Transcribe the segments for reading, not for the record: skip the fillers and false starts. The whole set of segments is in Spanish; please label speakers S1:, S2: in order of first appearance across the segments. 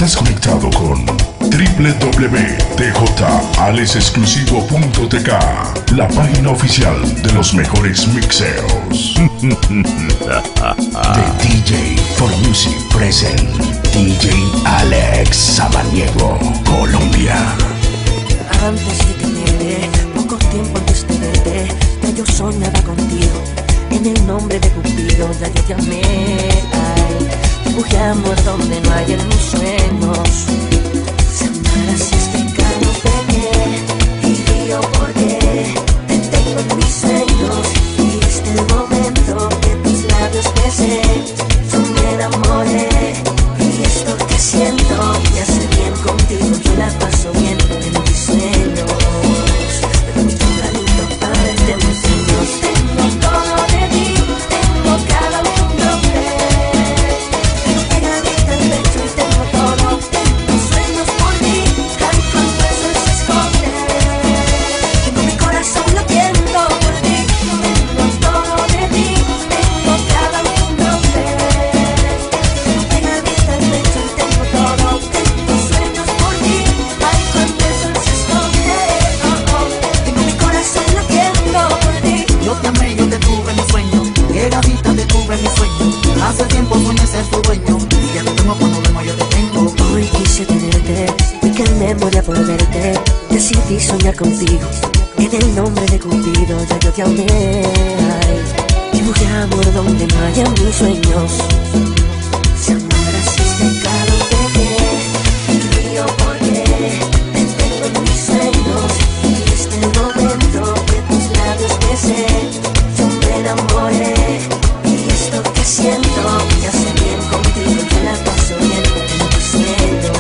S1: Estás conectado con www.djalexexclusivo.tk, la página oficial de los mejores mixeos. The DJ for Music present DJ Alex Samaniego, Colombia.
S2: Antes de tenerte, poco tiempo antes de verte, ya yo soñaba contigo. En el nombre de Cupido ya yo te amé. Ay, dibujé amor donde no hay en mis sueños. Si amaras este carro pequé, y río porque te tengo en mis sueños. Y este el momento que tus labios besé, yo me enamoré. Y esto que siento me hace bien contigo, yo la paso bien en mis sueños. Pero mi regalito para este mis sueños. Tengo todo de ti, tengo cada nombre. Tengo pegadita el pecho y tengo todo. Tengo sueños por ti, ay cuando eso se esconde. Tengo mi corazón latiendo por ti. Tengo todo de ti, tengo cada nombre. Tengo pegadita el pecho y tengo todo. Tengo sueños por ti, ay cuando eso se esconde. Tengo mi corazón latiendo por ti.
S3: Yo te amé, yo te tuve en mi sueño, llegadita te tuve en mi sueño. Hace tiempo soñé ser tu dueño, y ya no tengo problema, yo te tengo.
S2: Hoy quise tenerte, y que en memoria por verte, decidí soñar contigo. En el nombre de Cupido ya yo te amé. Ay, dibujé amor donde no haya mis sueños. Si amaras este calor pequé, y río porque te tengo en mis sueños. Y este el momento que tus labios besé, yo me enamoré. Y esto que siento me hace bien contigo, yo la paso bien en tus sueños.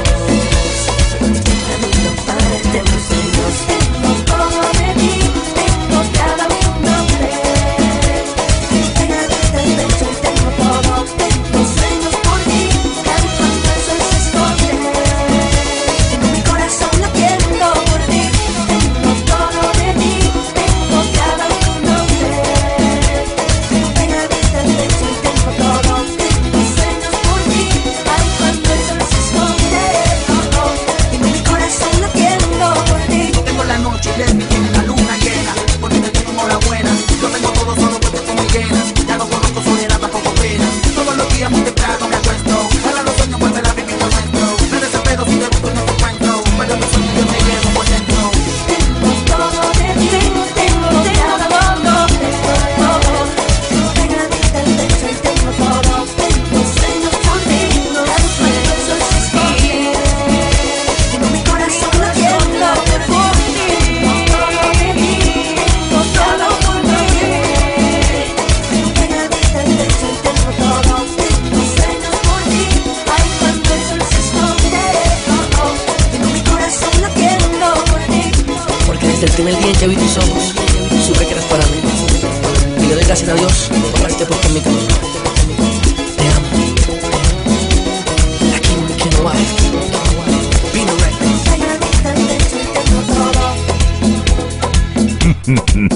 S2: Tempranito para este mis sueños. Tengo todo de ti, tengo cada nombre. Tengo pegadita el pecho y tengo todo. Tengo sueños por ti, ay cuando el sol se esconde. Tengo mi corazón latiendo por ti. Tengo todo de ti, tengo cada nombre. Tengo pegadita el pecho y tengo todo. Tengo sueños por ti, ay cuando el sol se esconde. Tengo mi corazón latiendo por ti.
S3: Tengo la noche de mi tiene la luna llena, porque te tengo enhorabuena. Yo tengo todo solo porque tú me llenas. Ya no conozco soledad tampoco pena. Todos los días muy temprano me acuesto. Ahora los sueños vuelven a vivir por dentro. Me desespero si te busco y no te encuentro, pero mis sueños yo te llevo por dentro.
S2: Tengo todo de ti, tengo cada nombre. Tengo pegadita el pecho y tengo todo. Tengo sueños por ti, ay cuando el sol se esconde. Tengo mi corazón latiendo por ti. Tengo todo de ti, tengo cada nombre. Tengo pegadita el pecho y tengo todo. Tengo sueños por ti, ay cuando el sol se esconde. Tengo mi corazón latiendo por ti.
S4: Porque desde el primer día en que vi tus ojos, supe que eras para mí. Y le doy gracias a Dios por haberte puesto en mi camino. Te amo. La King Ken Wife. Pino Records.
S2: Pegadita el pecho y tengo todo.